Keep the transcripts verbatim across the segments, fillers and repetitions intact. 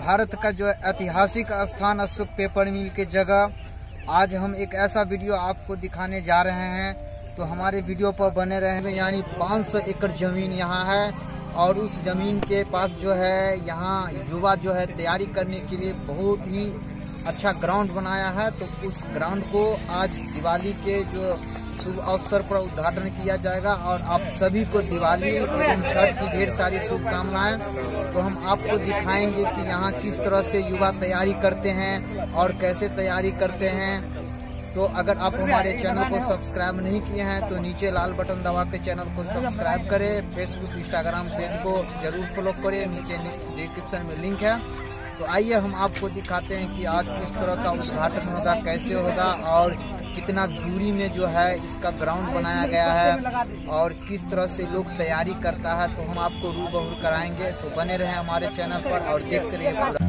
भारत का जो ऐतिहासिक स्थान अशोक पेपर मिल के जगह आज हम एक ऐसा वीडियो आपको दिखाने जा रहे हैं। तो हमारे वीडियो पर बने रहे। यानी पाँच सौ एकड़ जमीन यहाँ है और उस जमीन के पास जो है यहाँ युवा जो है तैयारी करने के लिए बहुत ही अच्छा ग्राउंड बनाया है। तो उस ग्राउंड को आज दिवाली के जो शुभ अवसर पर उद्घाटन किया जाएगा और आप सभी को दिवाली एवं छठ की ढेर सारी शुभकामनाएं। तो हम आपको दिखाएंगे कि यहाँ किस तरह से युवा तैयारी करते हैं और कैसे तैयारी करते हैं। तो अगर आप हमारे चैनल को सब्सक्राइब नहीं किए हैं तो नीचे लाल बटन दबा के चैनल को सब्सक्राइब करें। फेसबुक इंस्टाग्राम पेज को जरूर फॉलो करें, नीचे डिस्क्रिप्शन में लिंक है। तो आइए हम आपको दिखाते हैं कि आज किस तरह का उद्घाटन होगा, कैसे होगा और कितना दूरी में जो है इसका ग्राउंड बनाया गया है और किस तरह से लोग तैयारी करता है। तो हम आपको रूबरू कराएंगे। तो बने रहें हमारे चैनल पर और देखते रहिए पूरा।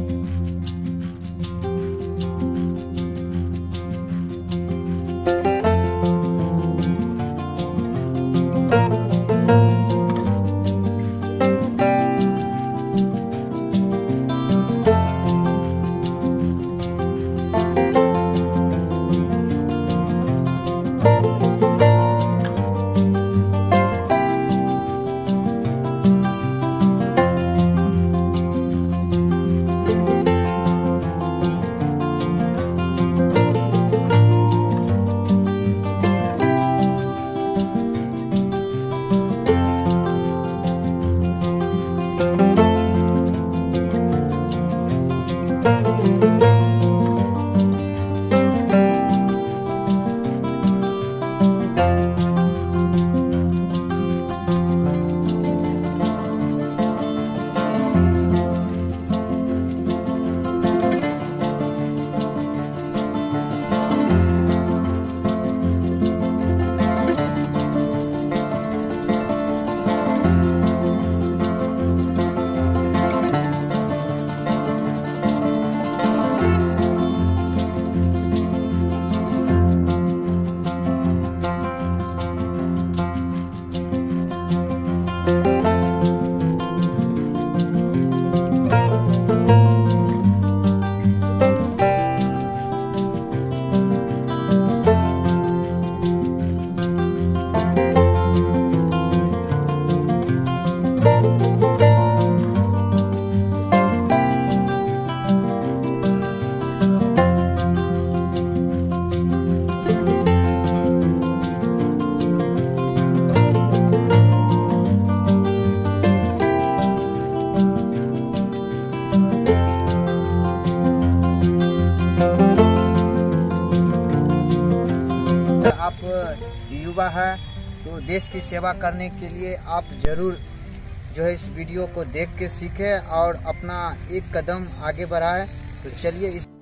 आप युवा है तो देश की सेवा करने के लिए आप जरूर जो है इस वीडियो को देख के सीखें और अपना एक कदम आगे बढ़ाएं। तो चलिए इस